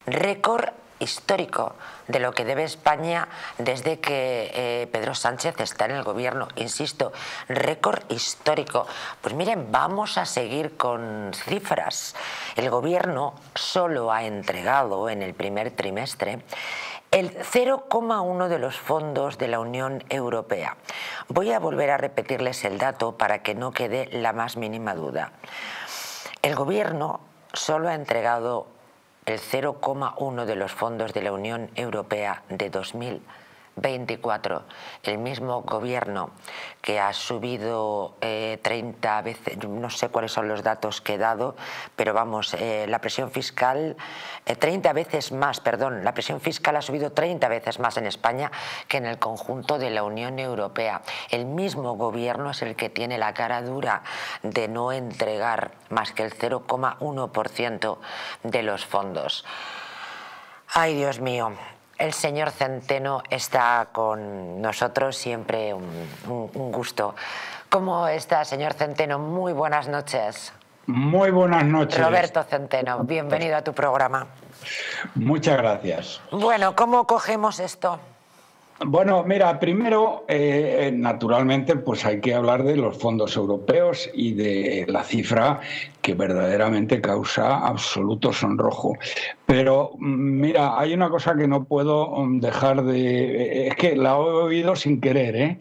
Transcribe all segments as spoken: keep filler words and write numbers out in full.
récord histórico de lo que debe España desde que eh, Pedro Sánchez está en el gobierno. Insisto, récord histórico. Pues miren, vamos a seguir con cifras. El gobierno solo ha entregado en el primer trimestre el cero coma uno de los fondos de la Unión Europea. Voy a volver a repetirles el dato para que no quede la más mínima duda. El gobierno solo ha entregado el cero coma uno de los fondos de la Unión Europea de dos mil veinticuatro. El mismo gobierno que ha subido eh, treinta veces, no sé cuáles son los datos que he dado, pero vamos, eh, la presión fiscal, eh, treinta veces más, perdón, la presión fiscal ha subido treinta veces más en España que en el conjunto de la Unión Europea. El mismo gobierno es el que tiene la cara dura de no entregar más que el cero coma uno por ciento de los fondos. Ay, Dios mío. El señor Centeno está con nosotros, siempre un, un, un gusto. ¿Cómo está, señor Centeno? Muy buenas noches. Muy buenas noches. Roberto Centeno, bienvenido a tu programa. Muchas gracias. Bueno, ¿cómo cogemos esto? Bueno, mira, primero, eh, naturalmente, pues hay que hablar de los fondos europeos y de la cifra que verdaderamente causa absoluto sonrojo. Pero, mira, hay una cosa que no puedo dejar de... Es que la he oído sin querer, ¿eh?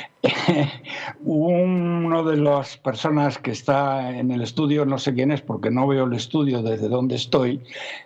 Uno de las personas que está en el estudio, no sé quién es porque no veo el estudio desde donde estoy,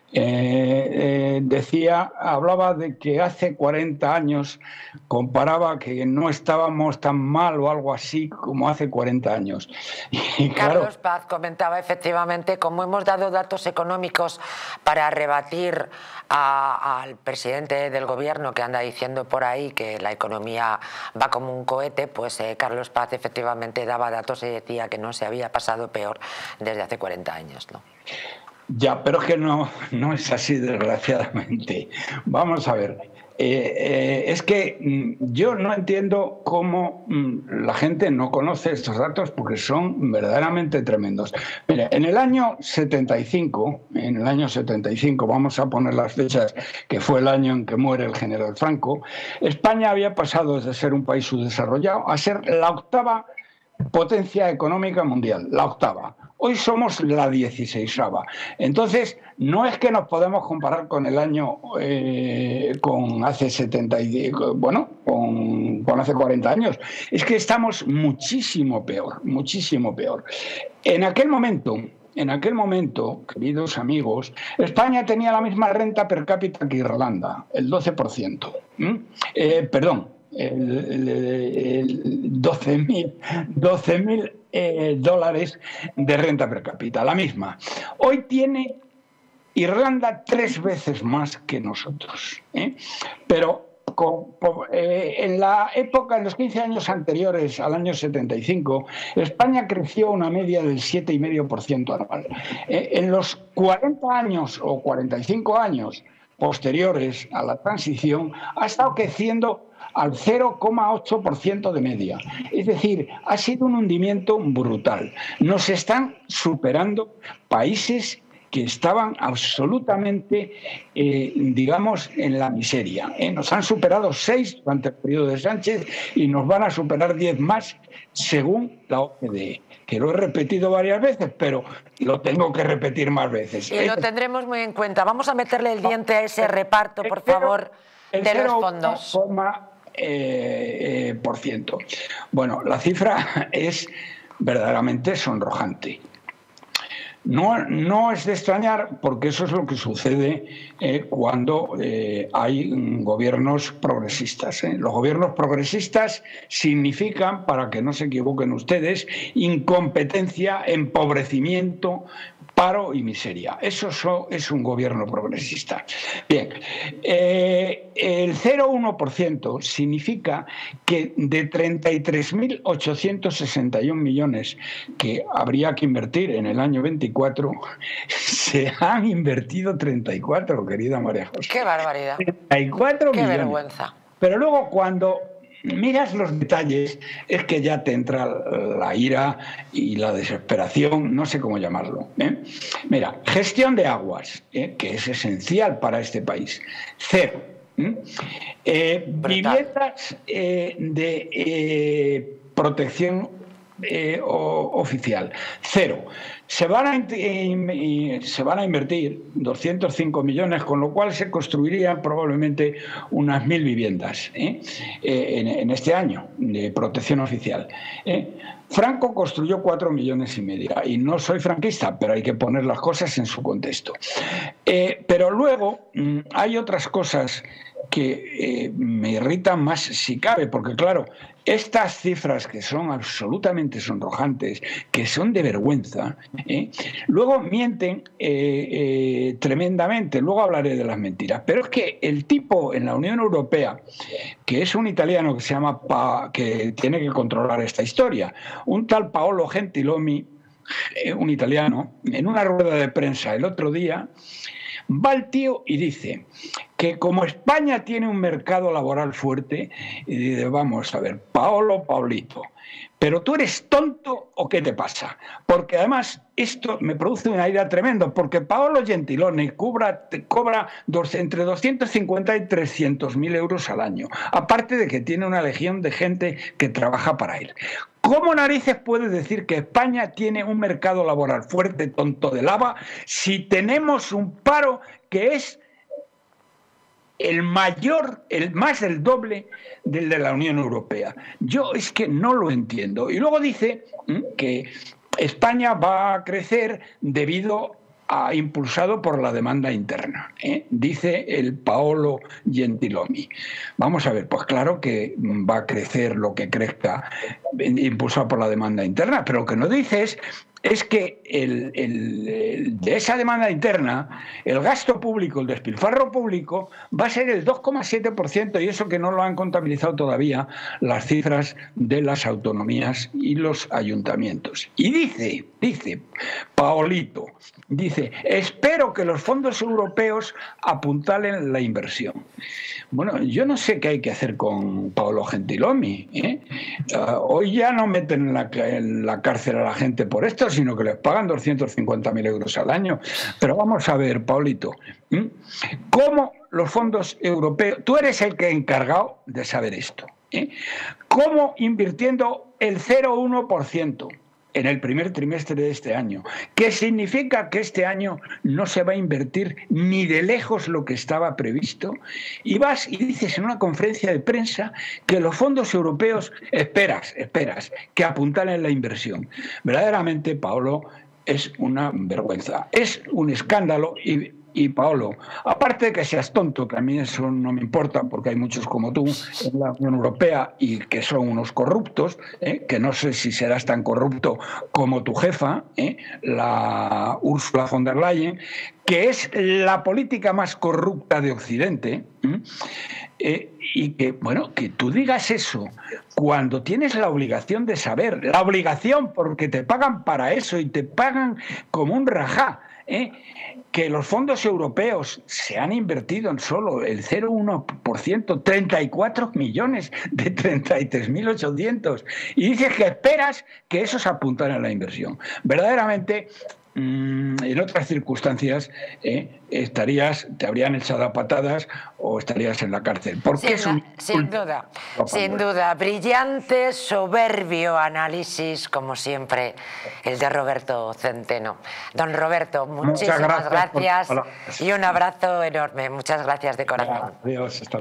eh, eh, decía, hablaba de que hace cuarenta años comparaba que no estábamos tan mal o algo así como hace cuarenta años. Y claro, Carlos Paz comentaba efectivamente, como hemos dado datos económicos para rebatir a, al presidente del gobierno que anda diciendo por ahí que la economía va como un cohete, pues eh, Carlos Paz efectivamente daba datos y decía que no se había pasado peor desde hace cuarenta años, ¿no? Ya, pero es que no, no es así, desgraciadamente. Vamos a ver. Eh, eh, es que mm, yo no entiendo cómo mm, la gente no conoce estos datos porque son verdaderamente tremendos. Mira, en el año setenta y cinco, en el año setenta y cinco, vamos a poner las fechas, que fue el año en que muere el general Franco, España había pasado de ser un país subdesarrollado a ser la octava potencia económica mundial, la octava. Hoy somos la dieciseisava. Entonces, no es que nos podemos comparar con el año, eh, con hace setenta y, bueno, con, con hace cuarenta años. Es que estamos muchísimo peor, muchísimo peor. En aquel momento, en aquel momento, queridos amigos, España tenía la misma renta per cápita que Irlanda, el doce por ciento. ¿Mm? Eh, perdón. El, el, el doce mil eh, dólares de renta per cápita, la misma. Hoy tiene Irlanda tres veces más que nosotros, ¿eh? Pero con, con, eh, en la época, en los quince años anteriores al año setenta y cinco, España creció una media del siete coma cinco por ciento anual. Eh, en los cuarenta años o cuarenta y cinco años posteriores a la transición, ha estado creciendo al cero coma ocho por ciento de media. Es decir, ha sido un hundimiento brutal. Nos están superando países que estaban absolutamente, eh, digamos, en la miseria, ¿eh? Nos han superado seis durante el periodo de Sánchez y nos van a superar diez más según la O C D E. Que lo he repetido varias veces, pero lo tengo que repetir más veces. Y lo tendremos muy en cuenta. Vamos a meterle el diente a ese reparto, por favor, de los fondos. Eh, eh, por ciento. Bueno, la cifra es verdaderamente sonrojante. No, no es de extrañar porque eso es lo que sucede eh, cuando eh, hay gobiernos progresistas. ¿eh? Los gobiernos progresistas significan, para que no se equivoquen ustedes, incompetencia, empobrecimiento, paro y miseria. Eso es un gobierno progresista. Bien, eh, el cero coma uno por ciento significa que de treinta y tres mil ochocientos sesenta y uno millones que habría que invertir en el año veinticuatro, se han invertido treinta y cuatro, querida María José. ¡Qué barbaridad! treinta y cuatro ¡Qué millones. vergüenza! Pero luego cuando miras los detalles, es que ya te entra la ira y la desesperación, no sé cómo llamarlo. ¿eh? Mira, gestión de aguas, ¿eh? que es esencial para este país, cero. ¿eh? Eh, viviendas eh, de eh, protección eh, o, oficial, cero. Se van, a, eh, se van a invertir doscientos cinco millones, con lo cual se construirían probablemente unas mil viviendas ¿eh? Eh, en, en este año de protección oficial. ¿eh? Franco construyó cuatro millones y medio, y no soy franquista, pero hay que poner las cosas en su contexto. Eh, pero luego mmm, hay otras cosas que eh, me irritan más si cabe, porque claro, estas cifras que son absolutamente sonrojantes, que son de vergüenza, ¿eh? luego mienten eh, eh, tremendamente, luego hablaré de las mentiras, pero es que el tipo en la Unión Europea, que es un italiano que se llama, pa, que tiene que controlar esta historia, un tal Paolo Gentiloni, eh, un italiano, en una rueda de prensa el otro día, va el tío y dice que como España tiene un mercado laboral fuerte, y dice, vamos a ver, Paolo, Paolito, ¿pero tú eres tonto o qué te pasa? Porque además esto me produce una ira tremenda, porque Paolo Gentiloni cobra, cobra dos, entre doscientos cincuenta y trescientos mil euros al año, aparte de que tiene una legión de gente que trabaja para él. ¿Cómo narices puedes decir que España tiene un mercado laboral fuerte, tonto de lava, si tenemos un paro que es el mayor, el más del doble del de la Unión Europea? Yo es que no lo entiendo. Y luego dice que España va a crecer debido a, impulsado por la demanda interna, ¿eh? dice el Paolo Gentiloni. Vamos a ver, pues claro que va a crecer lo que crezca impulsado por la demanda interna, pero lo que no dice es es que el, el, el, de esa demanda interna, el gasto público, el despilfarro público, va a ser el dos coma siete por ciento, y eso que no lo han contabilizado todavía las cifras de las autonomías y los ayuntamientos. Y dice, dice, Paolito, dice, espero que los fondos europeos apuntalen la inversión. Bueno, yo no sé qué hay que hacer con Paolo Gentiloni. ¿eh? Uh, hoy ya no meten en la, en la cárcel a la gente por esto, sino que les pagan doscientos cincuenta mil euros al año. Pero vamos a ver, Paolito, ¿eh? ¿cómo los fondos europeos, tú eres el que encargado de saber esto, ¿eh? ¿cómo invirtiendo el cero coma uno por ciento en el primer trimestre de este año, que significa que este año no se va a invertir ni de lejos lo que estaba previsto, y vas y dices en una conferencia de prensa que los fondos europeos, esperas, esperas, que apuntalen la inversión? Verdaderamente, Paolo, es una vergüenza, es un escándalo. Y Y Paolo, aparte de que seas tonto, que a mí eso no me importa, porque hay muchos como tú en la Unión Europea y que son unos corruptos, ¿eh? que no sé si serás tan corrupto como tu jefa, ¿eh? la Ursula von der Leyen, que es la política más corrupta de Occidente, ¿eh? Eh, y que, bueno, que tú digas eso cuando tienes la obligación de saber, la obligación porque te pagan para eso y te pagan como un rajá, ¿eh? que los fondos europeos se han invertido en solo el cero coma uno por ciento, treinta y cuatro millones de treinta y tres mil ochocientos, y dices que esperas que esos apuntan a la inversión. Verdaderamente, mmm, en otras circunstancias eh, estarías, te habrían echado a patadas o estarías en la cárcel. Porque sin, es un... sin duda, sin duda. Brillante, soberbio análisis, como siempre, el de Roberto Centeno. Don Roberto, muchísimas gracias, gracias por... y un abrazo enorme. Muchas gracias de corazón. Adiós. Hasta